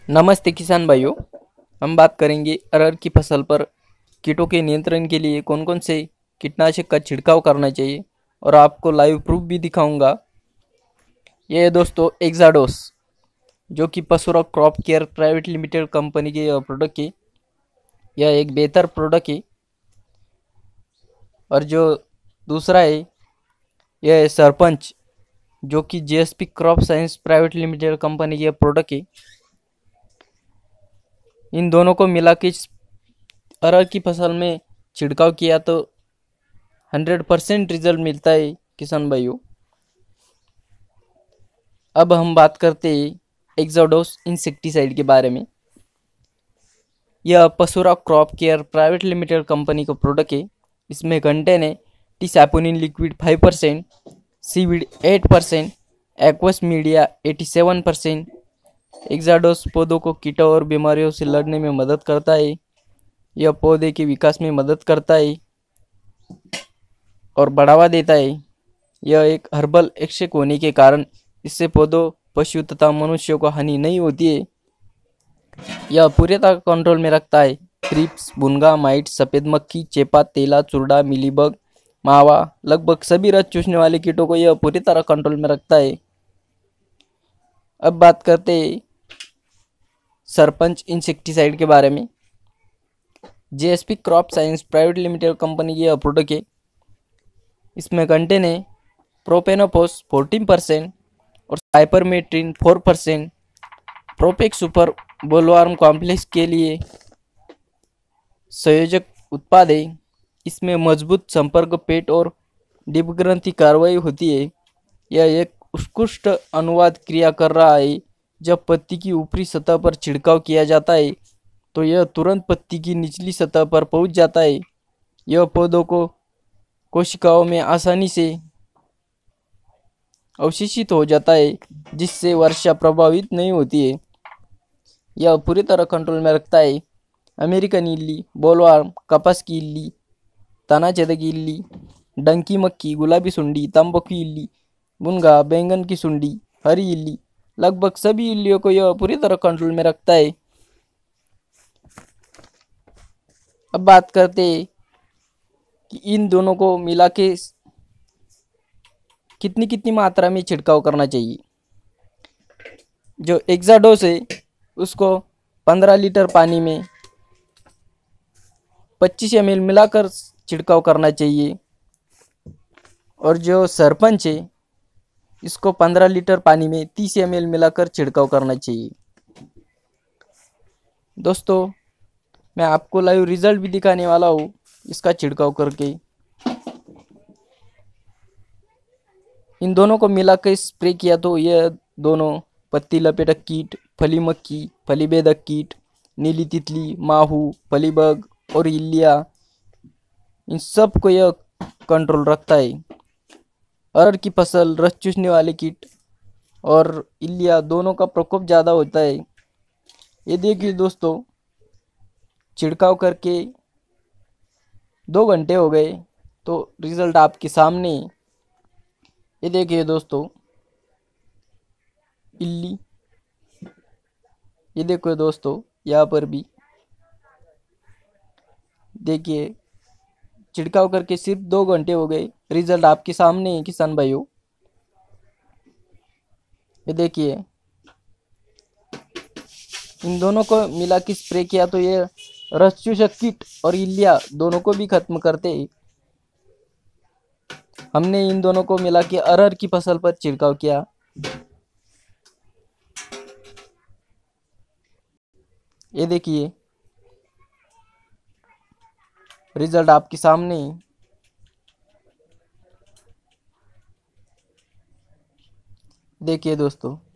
नमस्ते किसान भाइयों। हम बात करेंगे अरहर की फसल पर कीटों के नियंत्रण के लिए कौन कौन से कीटनाशक का छिड़काव करना चाहिए और आपको लाइव प्रूफ भी दिखाऊंगा। ये है दोस्तों एक्साडोस, जो कि Pashura crop care private limited company के प्रोडक्ट है। यह एक बेहतर प्रोडक्ट है। और जो दूसरा है यह है सरपंच, जो कि GSP crop science private limited company के प्रोडक्ट है। इन दोनों को मिला के अरहर की फसल में छिड़काव किया तो 100% रिजल्ट मिलता है किसान भाइयों। अब हम बात करते हैं एक्साडोस इंसेक्टिसाइड के बारे में। यह Pashura crop care private limited company का प्रोडक्ट है। इसमें कंटेन है tea saponin liquid 5%, seaweed 8%, aqueous media 87%। Exados पौधों को कीटों और बीमारियों से लड़ने में मदद करता है। यह पौधे के विकास में मदद करता है और बढ़ावा देता है। यह एक हर्बल एक्सट्रैक्ट होने के कारण इससे पौधों, पशु तथा मनुष्यों को हानि नहीं होती है। यह पूरी तरह कंट्रोल में रखता है थ्रिप्स, भुनगा, माइट, सफ़ेद मक्खी, चेपा, तेला, चुरडा, मिलीबग, मावा, लगभग सभी रस चूसने वाले कीटों को यह पूरी तरह कंट्रोल में रखता है। अब बात करते हैं सरपंच इंसेक्टिसाइड के बारे में। GSP crop science private limited company की यह प्रोडक्ट है। इसमें कंटेन है प्रोपेनोपोस 14% और cypermethrin 4%। Propex super bollworm complex के लिए संयोजक उत्पाद है। इसमें मजबूत संपर्क पेट और डिपग्रंथि कार्रवाई होती है। यह एक उत्कृष्ट अनुवाद क्रिया कर रहा है। जब पत्ती की ऊपरी सतह पर छिड़काव किया जाता है तो यह तुरंत पत्ती की निचली सतह पर पहुंच जाता है। यह पौधों को कोशिकाओं में आसानी से अवशोषित हो जाता है, जिससे वर्षा प्रभावित नहीं होती है। यह पूरी तरह कंट्रोल में रखता है अमेरिकन इल्ली, बोलवर्म, कपास की इल्ली, तनाछेदक इल्ली, डंकी मक्खी, गुलाबी सुंडी, तंबाकू इल्ली, मुनगा, बैंगन की सुंडी, हरी इल्ली, लगभग सभी इल्लियों को यह पूरी तरह कंट्रोल में रखता है। अब बात करते हैं कि इन दोनों को मिला के कितनी कितनी मात्रा में छिड़काव करना चाहिए। जो एक्साडोस है उसको 15 लीटर पानी में 25 ml मिलाकर छिड़काव करना चाहिए। और जो सरपंच है इसको 15 लीटर पानी में 30 ml मिलाकर छिड़काव करना चाहिए। दोस्तों, मैं आपको लाइव रिजल्ट भी दिखाने वाला हूँ इसका छिड़काव करके। इन दोनों को मिला कर स्प्रे किया तो यह दोनों पत्ती लपेटक कीट, फली मक्खी, फली बेधक कीट, नीली तितली, माहू, फलीबग और इल्लिया, इन सब को यह कंट्रोल रखता है। अरहर की फसल रस चूसने वाले कीट और इल्लिया दोनों का प्रकोप ज़्यादा होता है। ये देखिए दोस्तों, छिड़काव करके 2 घंटे हो गए तो रिजल्ट आपके सामने। ये देखिए दोस्तों, इल्ली, ये देखो दोस्तों, यहाँ पर भी देखिए छिड़काव करके सिर्फ 2 घंटे हो गए, रिजल्ट आपके सामने है किसान भाइयों। ये देखिए, इन दोनों को मिला के स्प्रे किया तो ये रस चूसक कीट और इल्लिया दोनों को भी खत्म करते हैं। हमने इन दोनों को मिला के अरहर की फसल पर छिड़काव किया। ये देखिए, रिजल्ट आपके सामने है। देखिए दोस्तों।